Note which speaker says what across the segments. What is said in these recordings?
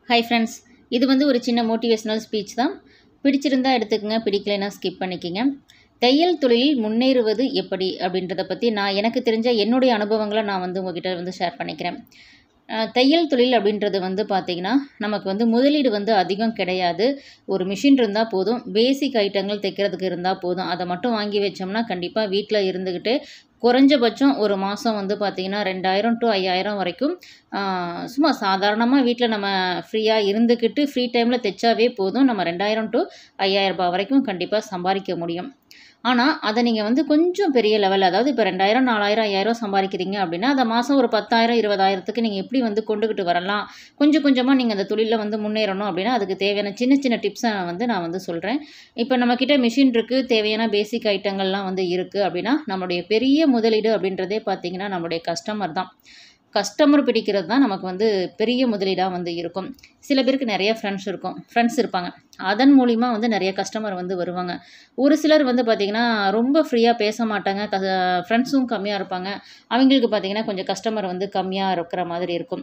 Speaker 1: Hi friends, இது வந்து ஒரு சின்ன மோட்டிவேஷனல் ஸ்பீச் தான். பிடிச்சிருந்தா எடுத்துக்கங்க, பிடிக்கலைன்னா ஸ்கிப் பண்ணிக்கங்க. தையல் தொழிலில் முன்னேறுவது எப்படி அப்படின்றத பற்றி எனக்கு தெரிஞ்ச என்னுடைய அனுபவங்களை நான் வந்து உங்ககிட்ட வந்து ஷேர் பண்ணிக்கிறேன். தையல் தொழில் அப்படின்றது வந்து பார்த்திங்கன்னா, நமக்கு வந்து முதலீடு வந்து அதிகம் கிடையாது. ஒரு மிஷின் இருந்தால் போதும், பேசிக் ஐட்டங்கள் தைக்கிறதுக்கு இருந்தால் போதும். அதை மட்டும் வாங்கி வச்சோம்னா கண்டிப்பாக வீட்டில் இருந்துக்கிட்டு குறைஞ்சபட்சம் ஒரு மாதம் வந்து பார்த்திங்கன்னா 2000 to 5000 வரைக்கும் சும்மா சாதாரணமாக வீட்டில் நம்ம ஃப்ரீயாக இருந்துக்கிட்டு ஃப்ரீ டைமில் தைச்சாவே போதும். நம்ம 2000 to 5000 ரூபாய் வரைக்கும் கண்டிப்பாக சம்பாதிக்க முடியும். ஆனால் அதை நீங்கள் வந்து கொஞ்சம் பெரிய லெவல், அதாவது இப்போ 2000 4000 5000 சம்பாதிக்கிறீங்க அப்படின்னா அதை மாதம் ஒரு 10,000 20,000க்கு நீங்கள் எப்படி வந்து கொண்டுக்கிட்டு வரலாம், கொஞ்சம் கொஞ்சமாக நீங்கள் அந்த தொழிலில் வந்து முன்னேறணும் அப்படின்னா அதுக்கு தேவையான சின்ன சின்ன டிப்ஸை வந்து நான் வந்து சொல்கிறேன். இப்போ நம்மக்கிட்ட மிஷின் இருக்குது, தேவையான பேசிக் ஐட்டங்கள்லாம் வந்து இருக்குது அப்படின்னா நம்மளுடைய பெரிய முதலீடு அப்படின்றதே பார்த்திங்கன்னா நம்மளுடைய கஸ்டமர் தான். கஸ்டமர் பிடிக்கிறது தான் நமக்கு வந்து பெரிய முதலீடாக வந்து இருக்கும். சில பேருக்கு நிறைய ஃப்ரெண்ட்ஸ் இருப்பாங்க. அதன் மூலிமா வந்து நிறைய கஸ்டமர் வந்து வருவாங்க. ஒரு சிலர் வந்து பார்த்திங்கன்னா ரொம்ப ஃப்ரீயாக பேச மாட்டாங்க, ஃப்ரெண்ட்ஸும் கம்மியாக இருப்பாங்க. அவங்களுக்கு பார்த்திங்கன்னா கொஞ்சம் கஸ்டமர் வந்து கம்மியாக இருக்கிற மாதிரி இருக்கும்.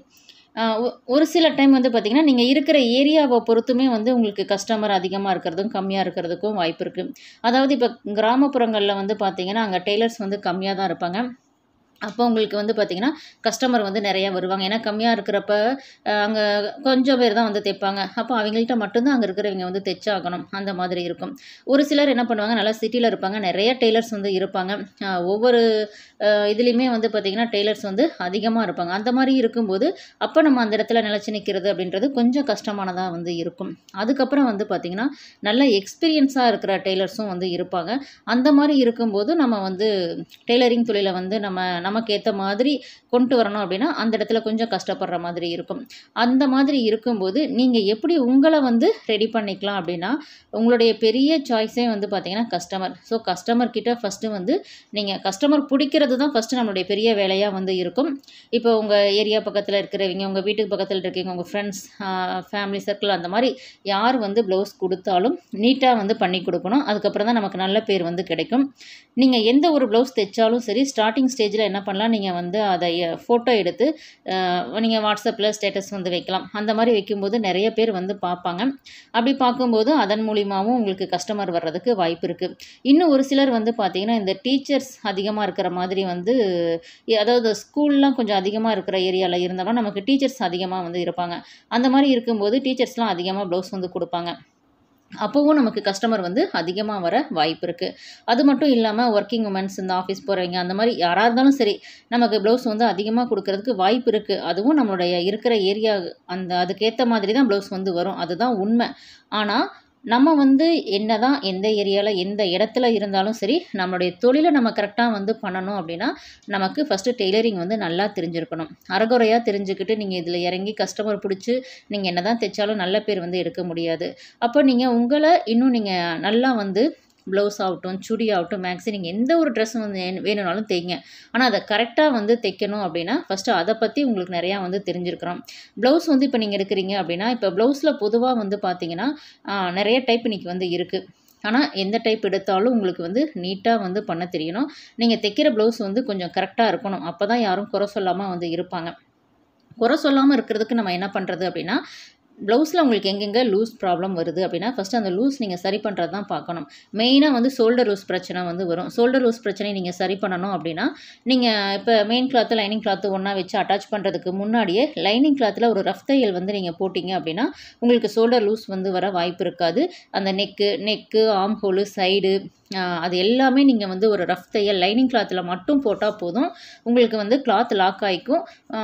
Speaker 1: ஒரு சில டைம் வந்து பார்த்திங்கன்னா நீங்கள் இருக்கிற ஏரியாவை பொறுத்துமே வந்து உங்களுக்கு கஸ்டமர் அதிகமாக இருக்கிறதும் கம்மியாக இருக்கிறதுக்கும் வாய்ப்பு இருக்குது. அதாவது இப்போ கிராமப்புறங்களில் வந்து பார்த்திங்கன்னா அங்கே டெய்லர்ஸ் வந்து கம்மியாக தான் இருப்பாங்க. அப்போ உங்களுக்கு வந்து பார்த்திங்கன்னா கஸ்டமர் வந்து நிறையா வருவாங்க. ஏன்னா கம்மியாக இருக்கிறப்ப அங்கே கொஞ்சம் பேர் தான் வந்து தைப்பாங்க. அப்போ அவங்கள்ட்ட மட்டும்தான் அங்கே இருக்கிறவங்க வந்து தைச்சாகணும், அந்த மாதிரி இருக்கும். ஒரு சிலர் என்ன பண்ணுவாங்க, நல்லா சிட்டியில் இருப்பாங்க, நிறைய டெய்லர்ஸ் வந்து இருப்பாங்க. ஒவ்வொரு இதுலேயுமே வந்து பார்த்திங்கன்னா டெய்லர்ஸ் வந்து அதிகமாக இருப்பாங்க. அந்த மாதிரி இருக்கும்போது அப்போ நம்ம அந்த இடத்துல நிலச்சி நிற்கிறது அப்படின்றது கொஞ்சம் கஷ்டமானதாக வந்து இருக்கும். அதுக்கப்புறம் வந்து பார்த்திங்கன்னா நல்ல எக்ஸ்பீரியன்ஸாக இருக்கிற டெய்லர்ஸும் வந்து இருப்பாங்க. அந்த மாதிரி இருக்கும்போது நம்ம வந்து டெய்லரிங் தொழிலை வந்து நமக்கு ஏற்ற மாதிரி கொண்டு வரணும் அப்படின்னா அந்த இடத்துல கொஞ்சம் கஷ்டப்படுற மாதிரி இருக்கும். அந்த மாதிரி இருக்கும்போது நீங்கள் எப்படி உங்களை வந்து ரெடி பண்ணிக்கலாம் அப்படின்னா, உங்களுடைய பெரிய சாய்ஸே வந்து பார்த்திங்கன்னா கஸ்டமர். ஸோ கஸ்டமர் கிட்ட ஃபஸ்ட்டு வந்து நீங்கள் கஸ்டமர் பிடிக்கிறது தான் ஃபஸ்ட்டு நம்மளுடைய பெரிய வேலையாக வந்து இருக்கும். இப்போ உங்கள் ஏரியா பக்கத்தில் இருக்கிறவங்க, உங்கள் வீட்டுக்கு பக்கத்தில் இருக்கீங்க, உங்கள் ஃப்ரெண்ட்ஸ், ஃபேமிலி சர்க்கிள், அந்த மாதிரி யார் வந்து ப்ளவுஸ் கொடுத்தாலும் நீட்டாக வந்து பண்ணி கொடுக்கணும். அதுக்கப்புறம் தான் நமக்கு நல்ல பேர் வந்து கிடைக்கும். நீங்கள் எந்த ஒரு ப்ளவுஸ் தைச்சாலும் சரி, ஸ்டார்டிங் ஸ்டேஜில் என்ன பண்ணலாம், நீங்கள் வந்து அதை ஃபோட்டோ எடுத்து நீங்கள் வாட்ஸ்அப்பில் ஸ்டேட்டஸ் வந்து வைக்கலாம். அந்த மாதிரி வைக்கும்போது நிறைய பேர் வந்து பார்ப்பாங்க. அப்படி பார்க்கும்போது அதன் மூலிமாவும் உங்களுக்கு கஸ்டமர் வர்றதுக்கு வாய்ப்பு இருக்குது. இன்னும் ஒரு சிலர் வந்து பார்த்திங்கன்னா இந்த டீச்சர்ஸ் அதிகமாக இருக்கிற மாதிரி வந்து, அதாவது ஸ்கூல்லாம் கொஞ்சம் அதிகமாக இருக்கிற ஏரியாவில் இருந்தோம்னா நமக்கு டீச்சர்ஸ் அதிகமாக வந்து இருப்பாங்க. அந்த மாதிரி இருக்கும்போது டீச்சர்ஸ்லாம் அதிகமாக ப்ளவுஸ் வந்து கொடுப்பாங்க. அப்போவும் நமக்கு கஸ்டமர் வந்து அதிகமாக வர வாய்ப்பு இருக்குது. அது மட்டும் இல்லாமல் ஒர்க்கிங் உமன்ஸ், இந்த ஆஃபீஸ் போகிறவங்க, அந்த மாதிரி யாராக இருந்தாலும் சரி நமக்கு ப்ளவுஸ் வந்து அதிகமாக கொடுக்கறதுக்கு வாய்ப்பு இருக்குது. அதுவும் நம்மளுடைய இருக்கிற ஏரியா அதுக்கேற்ற மாதிரி தான் ப்ளவுஸ் வந்து வரும், அதுதான் உண்மை. ஆனால் நம்ம வந்து என்னதான் எந்த ஏரியாவில் எந்த இடத்துல இருந்தாலும் சரி நம்மளுடைய தொழிலை நம்ம கரெக்டாக வந்து பண்ணணும் அப்படின்னா நமக்கு ஃபஸ்ட்டு டெய்லரிங் வந்து நல்லா தெரிஞ்சிருக்கணும். அரைகுறையாக தெரிஞ்சுக்கிட்டு நீங்கள் இதில் இறங்கி கஸ்டமர் பிடிச்சி நீங்கள் என்ன தான் தைச்சாலும் நல்ல பேர் வந்து எடுக்க முடியாது. அப்போ நீங்கள் உங்களை இன்னும் நீங்கள் நல்லா வந்து ப்ளவுஸ் ஆகட்டும், சுடி ஆகட்டும், மேக்ஸி, நீங்கள் எந்த ஒரு ட்ரெஸ் வந்து வேணும்னாலும் தைங்க. ஆனால் அதை கரெக்டாக வந்து தைக்கணும் அப்படின்னா ஃபஸ்ட்டு அதை பற்றி உங்களுக்கு நிறையா வந்து தெரிஞ்சிருக்கிறோம். ப்ளவுஸ் வந்து இப்போ நீங்கள் எடுக்கிறீங்க அப்படின்னா, இப்போ ப்ளவுஸில் பொதுவாக வந்து பார்த்திங்கன்னா நிறைய டைப் இன்றைக்கி வந்து இருக்குது. ஆனால் எந்த டைப் எடுத்தாலும் உங்களுக்கு வந்து நீட்டாக வந்து பண்ண தெரியணும். நீங்கள் தைக்கிற ப்ளவுஸ் வந்து கொஞ்சம் கரெக்டாக இருக்கணும். அப்போ தான் யாரும் குறை சொல்லாமல் வந்து இருப்பாங்க. குறை சொல்லாமல் இருக்கிறதுக்கு நம்ம என்ன பண்ணுறது அப்படின்னா, ப்ளவுஸில் உங்களுக்கு எங்கெங்கே லூஸ் ப்ராப்ளம் வருது அப்படின்னா ஃபஸ்ட்டு அந்த லூஸ் நீங்கள் சரி பண்ணுறது தான் பார்க்கணும். மெயினாக வந்து ஷோல்டர் லூஸ் பிரச்சனை வந்து வரும். ஷோல்டர் லூஸ் பிரச்சனையை நீங்கள் சரி பண்ணணும் அப்படின்னா நீங்கள் இப்போ மெயின் கிளாத்து லைனிங் கிளாத்து ஒன்றா வச்சு அட்டாச் பண்ணுறதுக்கு முன்னாடியே லைனிங் கிளாத்தில் ஒரு ரஃப் தையல் வந்து நீங்கள் போட்டிங்க அப்படின்னா உங்களுக்கு ஷோல்டர் லூஸ் வந்து வர வாய்ப்பு இருக்காது. அந்த நெக்கு ஆம் ஹோலு, சைடு, அது எல்லாமே நீங்கள் வந்து ஒரு ரஃப் தையல் லைனிங் கிளாத்தில் மட்டும் போட்டால் போதும். உங்களுக்கு வந்து கிளாத் லாக் ஆகிக்கும்,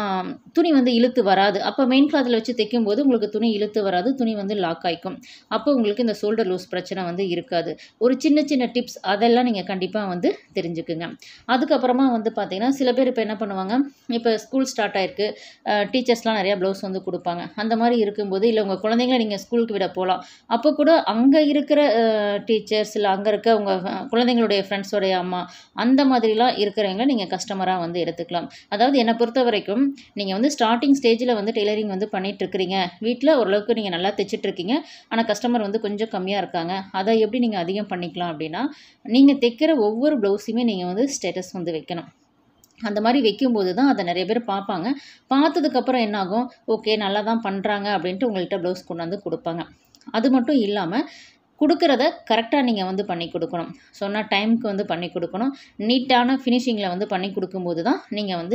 Speaker 1: துணி வந்து இழுத்து வராது. அப்போ மெயின் கிளாத்தில் வச்சு தைக்கும்போது உங்களுக்கு துணி இழுத்து வராது, துணி வந்து லாக் ஆகிக்கும். அப்போ உங்களுக்கு இந்த ஷோல்டர் லூஸ் பிரச்சனை வந்து இருக்காது. ஒரு சின்ன சின்ன டிப்ஸ் அதெல்லாம் நீங்கள் கண்டிப்பாக வந்து தெரிஞ்சுக்குங்க. அதுக்கப்புறமா வந்து பார்த்திங்கன்னா சில பேர் இப்போ என்ன பண்ணுவாங்க, இப்போ ஸ்கூல் ஸ்டார்ட் ஆகிருக்கு, டீச்சர்ஸ்லாம் நிறையா ப்ளவுஸ் வந்து கொடுப்பாங்க. அந்த மாதிரி இருக்கும்போது இல்லை உங்கள் குழந்தைங்கள நீங்கள் ஸ்கூலுக்கு விட போகலாம். அப்போ கூட அங்கே இருக்கிற டீச்சர்ஸ் இல்லை அங்கே இருக்க உங்கள் குழந்தைங்களுடைய ஃப்ரெண்ட்ஸோடைய அம்மா, அந்த மாதிரிலாம் இருக்கிறவங்க நீங்கள் கஸ்டமராக வந்து எடுத்துக்கலாம். அதாவது என்னை பொறுத்த வரைக்கும் நீங்கள் வந்து ஸ்டார்டிங் ஸ்டேஜில் வந்து டெய்லரிங் வந்து பண்ணிகிட்ருக்கிறீங்க, வீட்டில் ஓரளவுக்கு நீங்கள் நல்லா தைச்சிட்ருக்கீங்க, ஆனால் கஸ்டமர் வந்து கொஞ்சம் கம்மியாக இருக்காங்க. அதை எப்படி நீங்கள் அதிகம் பண்ணிக்கலாம் அப்படின்னா, நீங்கள் தைக்கிற ஒவ்வொரு ப்ளவுஸுமே நீங்கள் வந்து ஸ்டேட்டஸ் வந்து வைக்கணும். அந்த மாதிரி வைக்கும்போது தான் அதை நிறைய பேர் பார்ப்பாங்க. பார்த்ததுக்கப்புறம் என்னாகும், ஓகே நல்லா தான் பண்ணுறாங்க அப்படின்ட்டு உங்கள்கிட்ட ப்ளவுஸ் கொண்டாந்து கொடுப்பாங்க. அது மட்டும் இல்லாமல் கொடுக்குறத கரெக்டாக நீங்கள் வந்து பண்ணி கொடுக்கணும். சொன்ன டைமுக்கு வந்து பண்ணி கொடுக்கணும். நீட்டான ஃபினிஷிங்கில் வந்து பண்ணி கொடுக்கும்போது தான் நீங்கள் வந்து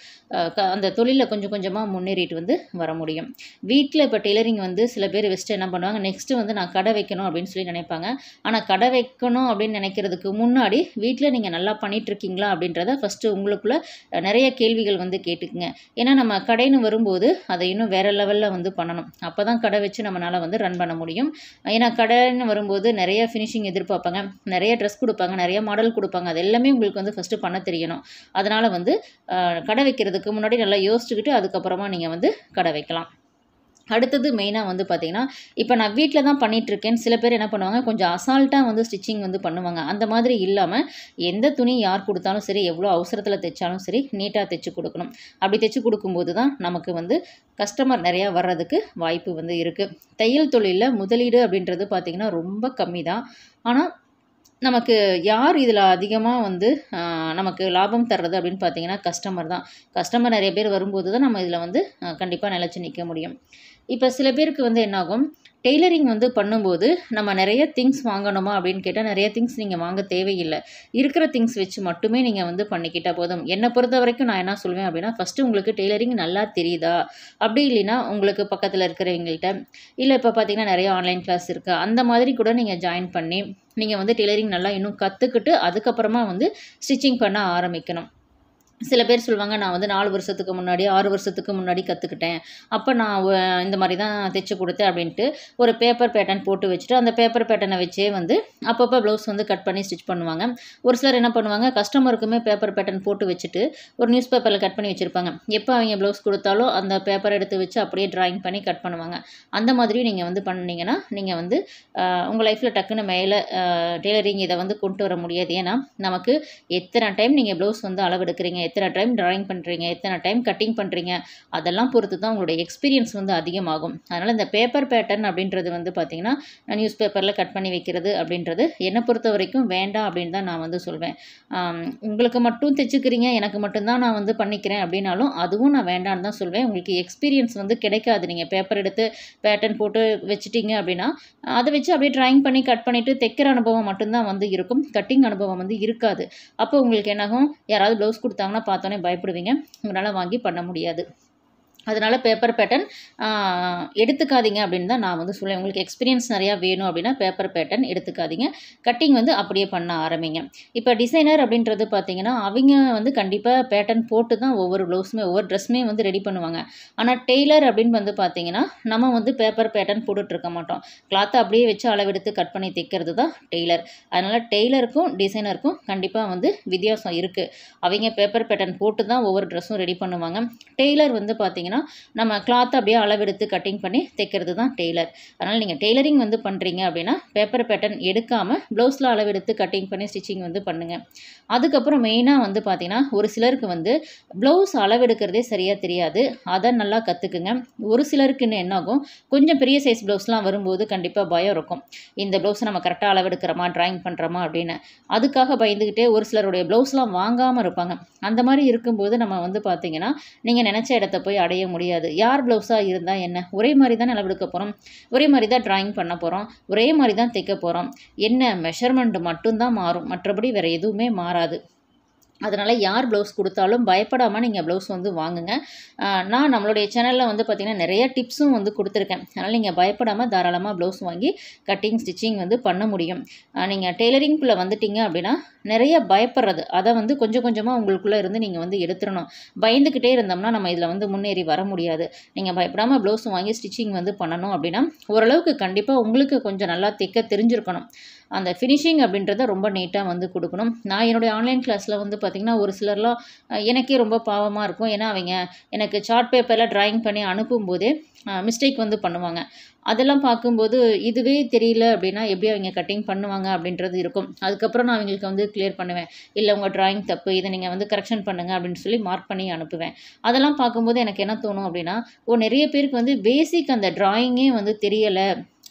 Speaker 1: அந்த தொழிலில் கொஞ்சம் கொஞ்சமாக முன்னேறிட்டு வந்து வர முடியும். வீட்டில் இப்போ டெய்லரிங் வந்து சில பேர் வச்சுட்டு என்ன பண்ணுவாங்க, நெக்ஸ்ட்டு வந்து நான் கடை வைக்கணும் அப்படின்னு சொல்லி நினைப்பாங்க. ஆனால் கடை வைக்கணும் அப்படின்னு நினைக்கிறதுக்கு முன்னாடி வீட்டில் நீங்கள் நல்லா பண்ணிகிட்ருக்கீங்களா அப்படின்றத ஃபஸ்ட்டு உங்களுக்குள்ளே நிறைய கேள்விகள் வந்து கேட்டுக்குங்க. ஏன்னா நம்ம கடைன்னு வரும்போது அதை இன்னும் வேறு லெவலில் வந்து பண்ணணும். அப்போ தான் கடை வச்சு நம்மளால் வந்து ரன் பண்ண முடியும். ஏன்னா கடைன்னு வரும்போது நிறைய ஃபினிஷிங் எதிர்பார்ப்பாங்க, நிறைய ட்ரெஸ் கொடுப்பாங்க, நிறைய மாடல் கொடுப்பாங்க. அது எல்லாமே உங்களுக்கு வந்து ஃபஸ்ட்டு பண்ண தெரியணும். அதனால் வந்து கடை வைக்கிறதுக்கு முன்னாடி நல்லா யோசிச்சுக்கிட்டு அதுக்கப்புறமா நீங்கள் வந்து கடை வைக்கலாம். அடுத்தது மெயினாக வந்து பார்த்திங்கன்னா, இப்போ நான் வீட்டில் தான் பண்ணிகிட்ருக்கேன். சில பேர் என்ன பண்ணுவாங்க, கொஞ்சம் அசால்ட்டாக வந்து ஸ்டிச்சிங் வந்து பண்ணுவாங்க. அந்த மாதிரி இல்லாமல் எந்த துணி யார் கொடுத்தாலும் சரி, எவ்வளோ அவசரத்தில் தைச்சாலும் சரி, நீட்டாக தைச்சி கொடுக்கணும். அப்படி தைச்சி கொடுக்கும்போது தான் நமக்கு வந்து கஸ்டமர் நிறையா வர்றதுக்கு வாய்ப்பு வந்து இருக்குது. தையல் தொழிலில் முதலீடு அப்படின்றது பார்த்திங்கன்னா ரொம்ப கம்மி தான். ஆனால் நமக்கு யார் இதில் அதிகமாக வந்து நமக்கு லாபம் தர்றது அப்படின்னு பார்த்தீங்கன்னா கஸ்டமர் தான். கஸ்டமர் நிறைய பேர் வரும்போது தான் நம்ம இதில் வந்து கண்டிப்பாக நிலச்சி நிற்க முடியும். இப்போ சில பேருக்கு வந்து என்னாகும், டெய்லரிங் வந்து பண்ணும்போது நம்ம நிறைய திங்ஸ் வாங்கணுமா அப்படின்னு கேட்டால் நிறைய திங்ஸ் நீங்கள் வாங்க தேவையில்லை. இருக்கிற திங்ஸ் வச்சு மட்டுமே நீங்கள் வந்து பண்ணிக்கிட்டால் போதும். என்னை பொறுத்த வரைக்கும் நான் என்ன சொல்வேன் அப்படின்னா, ஃபஸ்ட்டு உங்களுக்கு டெய்லரிங் நல்லா தெரியுதா, அப்படி இல்லைன்னா உங்களுக்கு பக்கத்தில் இருக்கிறவங்கள்ட்ட, இல்லை இப்போ பார்த்தீங்கன்னா நிறைய ஆன்லைன் கிளாஸ் இருக்குது, அந்த மாதிரி கூட நீங்கள் ஜாயின் பண்ணி நீங்கள் வந்து டெய்லரிங் நல்லா இன்னும் கற்றுக்கிட்டு அதுக்கப்புறமா வந்து ஸ்டிச்சிங் பண்ண ஆரம்பிக்கணும். சில பேர் சொல்லுவாங்க, நான் வந்து 4 வருஷத்துக்கு முன்னாடி 6 வருஷத்துக்கு முன்னாடி கற்றுக்கிட்டேன், அப்போ நான் இந்த மாதிரி தான் தைச்சி கொடுத்தேன் அப்படின்ட்டு ஒரு பேப்பர் பேட்டர்ன் போட்டு வச்சுட்டு அந்த பேப்பர் பேட்டர்னை வச்சே வந்து அப்பப்போ ப்ளவுஸ் வந்து கட் பண்ணி ஸ்டிச் பண்ணுவாங்க. ஒரு சிலர் என்ன பண்ணுவாங்க, கஸ்டமருக்குமே பேப்பர் பேட்டர்ன் போட்டு வச்சுட்டு ஒரு நியூஸ் பேப்பரில் கட் பண்ணி வச்சுருப்பாங்க. எப்போ அவங்க ப்ளவுஸ் கொடுத்தாலும் அந்த பேப்பரை எடுத்து வச்சு அப்படியே ட்ராயிங் பண்ணி கட் பண்ணுவாங்க. அந்த மாதிரியும் நீங்கள் வந்து பண்ணிங்கன்னா நீங்கள் வந்து உங்கள் லைஃப்பில் டக்குன்னு மேலே டெய்லரிங் இதை வந்து கொண்டு வர முடியாது. ஏன்னா நமக்கு எத்தனை டைம் நீங்கள் ப்ளவுஸ் வந்து அளவெடுக்கிறீங்க, எத்தனை டைம் ட்ராயிங் பண்ணுறீங்க, எத்தனை டைம் கட்டிங் பண்ணுறீங்க, அதெல்லாம் பொறுத்து தான் உங்களுடைய எக்ஸ்பீரியன்ஸ் வந்து அதிகமாகும். அதனால் இந்த பேப்பர் பேட்டர்ன் அப்படின்றது வந்து பார்த்திங்கன்னா நியூஸ் பேப்பரில் கட் பண்ணி வைக்கிறது அப்படின்றது என்னை பொறுத்த வரைக்கும் வேண்டாம் அப்படின்னு தான் நான் வந்து சொல்வேன். உங்களுக்கு மட்டும் தைச்சிக்கிறீங்க, எனக்கு மட்டும்தான் நான் வந்து பண்ணிக்கிறேன் அப்படின்னாலும் அதுவும் நான் வேண்டான்னு தான் சொல்வேன். உங்களுக்கு எக்ஸ்பீரியன்ஸ் வந்து கிடைக்காது. நீங்கள் பேப்பர் எடுத்து பேட்டர்ன் போட்டு வச்சுட்டீங்க அப்படின்னா அதை வச்சு அப்படியே ட்ராயிங் பண்ணி கட் பண்ணிவிட்டு தைக்கிற அனுபவம் மட்டும்தான் வந்து இருக்கும், கட்டிங் அனுபவம் வந்து இருக்காது. அப்போ உங்களுக்கு என்னாகும், யாராவது ப்ளவுஸ் கொடுத்தாங்கன்னா பார்த்தோன்னே பயப்படுவீங்க, உங்களால் வாங்கி பண்ண முடியாது. அதனால் பேப்பர் பேட்டர்ன் எடுத்துக்காதீங்க அப்படின்னு தான் நான் வந்து சொல்லுவேன். உங்களுக்கு எக்ஸ்பீரியன்ஸ் நிறையா வேணும் அப்படின்னா பேப்பர் பேட்டர்ன் எடுத்துக்காதீங்க, கட்டிங் வந்து அப்படியே பண்ண ஆரம்பிங்க. இப்போ டிசைனர் அப்படின்றது பார்த்தீங்கன்னா அவங்க வந்து கண்டிப்பாக பேட்டர்ன் போட்டு தான் ஒவ்வொரு ப்ளவுஸுமே ஒவ்வொரு ட்ரெஸ்ஸுமே வந்து ரெடி பண்ணுவாங்க. ஆனால் டெய்லர் அப்படின்னு வந்து பார்த்தீங்கன்னா நம்ம வந்து பேப்பர் பேட்டர்ன் போட்டுட்ருக்க மாட்டோம், கிளாத்தை அப்படியே வச்சு அளவெடுத்து கட் பண்ணி தைக்கிறது தான் டெய்லர். அதனால் டெய்லருக்கும் டிசைனருக்கும் கண்டிப்பாக வந்து வித்தியாசம் இருக்குது. அவங்க பேப்பர் பேட்டர்ன் போட்டு தான் ஒவ்வொரு ட்ரெஸ்ஸும் ரெடி பண்ணுவாங்க. டெய்லர் வந்து பார்த்தீங்கன்னா நம்ம கிளாத்தை அப்படியே அளவெடுத்து கட்டிங் பண்ணி தைக்கிறது தான் டெய்லர். அதனால் நீங்கள் டெய்லரிங் வந்து பண்ணுறீங்க அப்படின்னா பேப்பர் பேட்டர்ன் எடுக்காமல் ப்ளவுஸில் அளவெடுத்து கட்டிங் பண்ணி ஸ்டிச்சிங் வந்து பண்ணுங்கள். அதுக்கப்புறம் மெயினாக வந்து பார்த்திங்கன்னா ஒரு சிலருக்கு வந்து ப்ளவுஸ் அளவெடுக்கிறதே சரியாக தெரியாது, அதை நல்லா கற்றுக்குங்க. ஒரு சிலருக்கு இன்னும் என்னாகும், கொஞ்சம் பெரிய சைஸ் ப்ளவுஸ்லாம் வரும்போது கண்டிப்பாக பயம் இருக்கும், இந்த ப்ளவுஸை நம்ம கரெக்டாக அளவெடுக்கிறோமா ட்ராயிங் பண்ணுறோமா அப்படின்னு. அதுக்காக பயந்துக்கிட்டே ஒரு சிலருடைய ப்ளவுஸ்லாம் வாங்காமல் இருப்பாங்க. அந்த மாதிரி இருக்கும்போது நம்ம வந்து பார்த்திங்கன்னா நீங்கள் நினச்ச இடத்த போய் அடைய முடியாது. யார் ப்ளவுஸாக இருந்தால் என்ன, ஒரே மாதிரி தான் அளவெடுக்க போகிறோம், ஒரே மாதிரி தான் ட்ராயிங் பண்ண போகிறோம், ஒரே மாதிரி தான் தைக்க போகிறோம். என்ன மெஷர்மெண்ட் மட்டும்தான் மாறும், மற்றபடி வேறு எதுவுமே மாறாது. அதனால் யார் ப்ளவுஸ் கொடுத்தாலும் பயப்படாமல் நீங்கள் ப்ளவுஸ் வந்து வாங்குங்க. நான் நம்மளுடைய சேனலில் வந்து பார்த்திங்கன்னா நிறைய டிப்ஸும் வந்து கொடுத்துருக்கேன். அதனால் நீங்கள் பயப்படாமல் தாராளமாக ப்ளவுஸ் வாங்கி கட்டிங் ஸ்டிச்சிங் வந்து பண்ண முடியும். நீங்கள் டெய்லரிங்குள்ளே வந்துட்டீங்க அப்படின்னா நிறைய பயப்படுறது அதை வந்து கொஞ்சம் கொஞ்சமாக உங்களுக்குள்ளே இருந்து நீங்கள் வந்து எடுத்துடணும். பயந்துக்கிட்டே இருந்தோம்னா நம்ம இதில் வந்து முன்னேறி வர முடியாது. நீங்கள் பயப்படாமல் ப்ளவுஸ் வாங்கி ஸ்டிச்சிங் வந்து பண்ணணும் அப்படின்னா ஓரளவுக்கு கண்டிப்பாக உங்களுக்கு கொஞ்சம் நல்லா தைக்க தெரிஞ்சிருக்கணும். அந்த ஃபினிஷிங் அப்படின்றத ரொம்ப நீட்டாக வந்து கொடுக்கணும். நான் என்னுடைய ஆன்லைன் கிளாஸில் வந்து பார்த்திங்கன்னா ஒரு சிலர்லாம் எனக்கே ரொம்ப பாவமாக இருக்கும். ஏன்னா அவங்க எனக்கு சார்ட் பேப்பரில் ட்ராயிங் பண்ணி அனுப்பும்போதே மிஸ்டேக் வந்து பண்ணுவாங்க. அதெல்லாம் பார்க்கும்போது இதுவே தெரியல அப்படின்னா எப்படி அவங்க கட்டிங் பண்ணுவாங்க அப்படின்றது இருக்கும். அதுக்கப்புறம் நான் அவங்களுக்கு வந்து கிளியர் பண்ணுவேன், இல்லை உங்கள் ட்ராயிங் தப்பு, இதை நீங்கள் வந்து கரெக்ஷன் பண்ணுங்கள் அப்படின்னு சொல்லி மார்க் பண்ணி அனுப்புவேன். அதெல்லாம் பார்க்கும்போது எனக்கு என்ன தோணும் அப்படின்னா, நிறைய பேருக்கு வந்து பேசிக் அந்த ட்ராயிங்கே வந்து தெரியலை,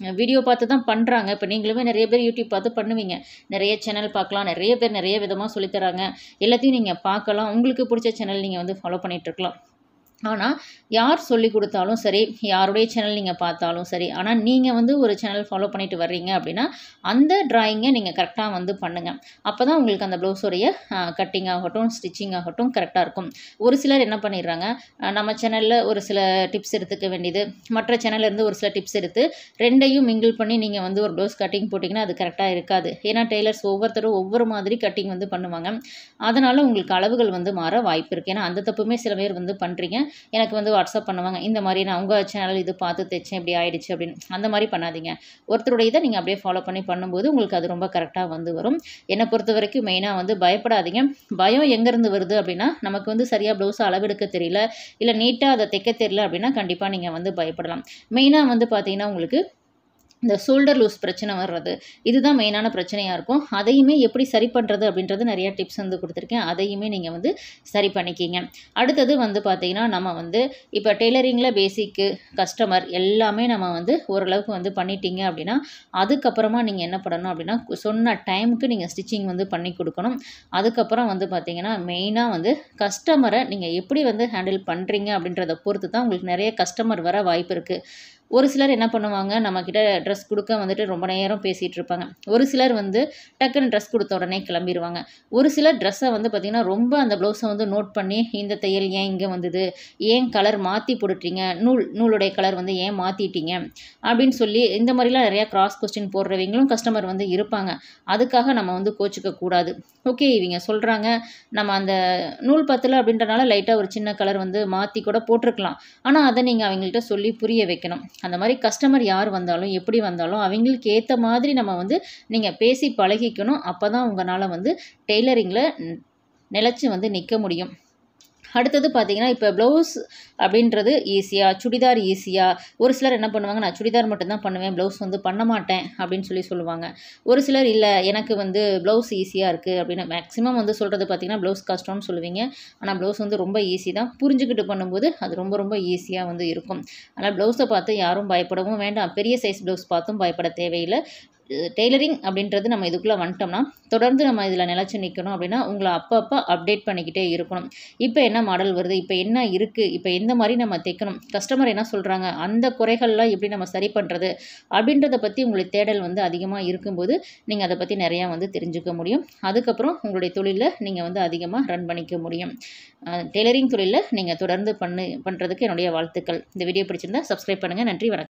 Speaker 1: வீடியோ பார்த்து தான் பண்ணுறாங்க. இப்போ நீங்களுமே நிறைய பேர் யூடியூப் பார்த்து பண்ணுவீங்க. நிறைய சேனல் பார்க்கலாம், நிறைய பேர் நிறைய விதமாக சொல்லித்தராங்க. எல்லாத்தையும் நீங்கள் பார்க்கலாம். உங்களுக்கு பிடிச்ச சேனல் நீங்கள் வந்து ஃபாலோ பண்ணிகிட்ருக்கலாம். ஆனால் யார் சொல்லி கொடுத்தாலும் சரி, யாருடைய சேனல் நீங்கள் பார்த்தாலும் சரி, ஆனால் நீங்கள் வந்து ஒரு சேனல் ஃபாலோ பண்ணிட்டு வர்றீங்க அப்படின்னா அந்த ட்ராயிங்கை நீங்கள் கரெக்டாக வந்து பண்ணுங்கள். அப்போ தான் உங்களுக்கு அந்த ப்ளவுஸோடைய கட்டிங் ஆகட்டும், ஸ்டிச்சிங் ஆகட்டும் கரெக்டாக இருக்கும். ஒரு சிலர் என்ன பண்ணிடுறாங்க, நம்ம சேனலில் ஒரு சில டிப்ஸ் எடுத்துக்க வேண்டியது, மற்ற சேனல்லேருந்து ஒரு சில டிப்ஸ் எடுத்து ரெண்டையும் மிங்கிள் பண்ணி நீங்கள் வந்து ஒரு ப்ளவுஸ் கட்டிங் போட்டிங்கன்னா அது கரெக்டாக இருக்காது. ஏன்னா டெய்லர்ஸ் ஒவ்வொருத்தரும் ஒவ்வொரு மாதிரி கட்டிங் வந்து பண்ணுவாங்க. அதனால் உங்களுக்கு அளவுகள் வந்து மாற வாய்ப்பு இருக்குது. ஏன்னா அந்த தப்புமே சில பேர் வந்து பண்ணுறீங்க. எனக்கு வந்து வாட்ஸ்அப் பண்ணுவாங்க, இந்த மாதிரி நான் உங்கள் சேனல் இது பார்த்து தைச்சேன் இப்படி ஆயிடுச்சு அப்படின்னு. அந்த மாதிரி பண்ணாதீங்க. ஒருத்தருடைய இதை நீங்கள் அப்படியே ஃபாலோ பண்ணி பண்ணும்போது உங்களுக்கு அது ரொம்ப கரெக்டாக வந்து வரும். என்னை பொறுத்த வரைக்கும் மெயினாக வந்து பயப்படாதீங்க. பயம் எங்கேருந்து வருது அப்படின்னா, நமக்கு வந்து சரியாக ப்ளவுஸை அளவெடுக்க தெரியல, இல்லை நீட்டாக அதை தைக்க தெரியல அப்படின்னா கண்டிப்பாக நீங்கள் வந்து பயப்படலாம். மெயினாக வந்து பார்த்தீங்கன்னா உங்களுக்கு இந்த ஷோல்டர் லூஸ் பிரச்சனை வர்றது, இதுதான் மெயினான பிரச்சனையாக இருக்கும். அதையுமே எப்படி சரி பண்ணுறது அப்படின்றது நிறைய டிப்ஸ் வந்து கொடுத்துருக்கேன். அதையுமே நீங்கள் வந்து சரி பண்ணிக்கிங்க. அடுத்தது வந்து பார்த்திங்கன்னா, நம்ம வந்து இப்போ டெய்லரிங்கில் பேசிக்கு, கஸ்டமர் எல்லாமே நம்ம வந்து ஓரளவுக்கு வந்து பண்ணிட்டீங்க அப்படின்னா, அதுக்கப்புறமா நீங்கள் என்ன பண்ணணும் அப்படின்னா, சொன்ன டைமுக்கு நீங்கள் ஸ்டிச்சிங் வந்து பண்ணி கொடுக்கணும். அதுக்கப்புறம் வந்து பார்த்திங்கன்னா, மெயினாக வந்து கஸ்டமரை நீங்கள் எப்படி வந்து ஹேண்டில் பண்ணுறீங்க அப்படின்றத பொறுத்து தான் உங்களுக்கு நிறைய கஸ்டமர் வர வாய்ப்பு இருக்குது. ஒரு சிலர் என்ன பண்ணுவாங்க, நம்மக்கிட்ட ட்ரெஸ் கொடுக்க வந்துட்டு ரொம்ப நேரம் பேசிகிட்டு இருப்பாங்க. ஒரு சிலர் வந்து டக்குன்னு ட்ரெஸ் கொடுத்த உடனே கிளம்பிடுவாங்க. ஒரு சிலர் ட்ரெஸ்ஸை வந்து பார்த்திங்கன்னா ரொம்ப அந்த ப்ளவுஸை வந்து நோட் பண்ணி, இந்த தையல் ஏன் இங்கே வந்தது, ஏன் கலர் மாற்றி போட்டுட்டீங்க, நூலுடைய கலர் வந்து ஏன் மாற்றிட்டீங்க அப்படின்னு சொல்லி இந்த மாதிரிலாம் நிறையா கிராஸ் கொஸ்டின் போடுறவங்களும் கஸ்டமர் வந்து இருப்பாங்க. அதுக்காக நம்ம வந்து கோச்சிக்க கூடாது. ஓகே, இவங்க சொல்கிறாங்க, நம்ம அந்த நூல் பத்தலை அப்படின்றனால லைட்டாக ஒரு சின்ன கலர் வந்து மாற்றி கூட போட்டிருக்கலாம். ஆனால் அதை நீங்கள் அவங்கள்ட்ட சொல்லி புரிய வைக்கணும். அந்த மாதிரி கஸ்டமர் யார் வந்தாலும் எப்படி வந்தாலும் அவங்களுக்கு ஏற்ற மாதிரி நம்ம வந்து நீங்கள் பேசி பழகிக்கணும். அப்போ தான் உங்களால் வந்து டெய்லரிங்கில் நிலச்சி வந்து நிற்க முடியும். அடுத்தது பார்த்திங்கன்னா, இப்போ ப்ளவுஸ் அப்படின்றது ஈஸியாக, சுடிதார் ஈஸியாக. ஒரு சிலர் என்ன பண்ணுவாங்க, நான் சுடிதார் மட்டும்தான் பண்ணுவேன், ப்ளவுஸ் வந்து பண்ண மாட்டேன் அப்படின்னு சொல்லுவாங்க. ஒரு சிலர் இல்லை, எனக்கு வந்து ப்ளவுஸ் ஈஸியாக இருக்குது அப்படின்னு. மேக்ஸிமம் வந்து சொல்கிறது பார்த்திங்கன்னா ப்ளவுஸ் கஷ்டம்னு சொல்லுவீங்க. ஆனால் ப்ளவுஸ் வந்து ரொம்ப ஈஸி தான். புரிஞ்சுக்கிட்டு பண்ணும்போது அது ரொம்ப ரொம்ப ஈஸியாக வந்து இருக்கும். அதனால் ப்ளவுஸை பார்த்து யாரும் பயப்படவும் வேண்டாம். பெரிய சைஸ் ப்ளவுஸ் பார்த்தும் பயப்பட தேவையில்லை. டெய்லரிங் அப்படின்றது நம்ம இதுக்குள்ளே வந்துட்டோம்னா தொடர்ந்து நம்ம இதில் நிலச்சி நிற்கணும் அப்படின்னா உங்களை அப்பப்போ அப்டேட் பண்ணிக்கிட்டே இருக்கணும். இப்போ என்ன மாடல் வருது, இப்போ என்ன இருக்குது, இப்போ எந்த மாதிரி நம்ம தைக்கணும், கஸ்டமர் என்ன சொல்கிறாங்க, அந்த குறைகள்லாம் எப்படி நம்ம சரி பண்ணுறது அப்படின்றத பற்றி உங்களுக்கு தேடல் வந்து அதிகமாக இருக்கும்போது நீங்கள் அதை பற்றி நிறையா வந்து தெரிஞ்சுக்க முடியும். அதுக்கப்புறம் உங்களுடைய தொழிலில் நீங்கள் வந்து அதிகமாக ரன் பண்ணிக்க முடியும். டெய்லரிங் தொழிலில் நீங்கள் தொடர்ந்து பண்ணுறதுக்கு என்னுடைய வாழ்த்துக்கள். இந்த வீடியோ பிடிச்சிருந்தா சப்ஸ்கிரைப் பண்ணுங்கள். நன்றி, வணக்கம்.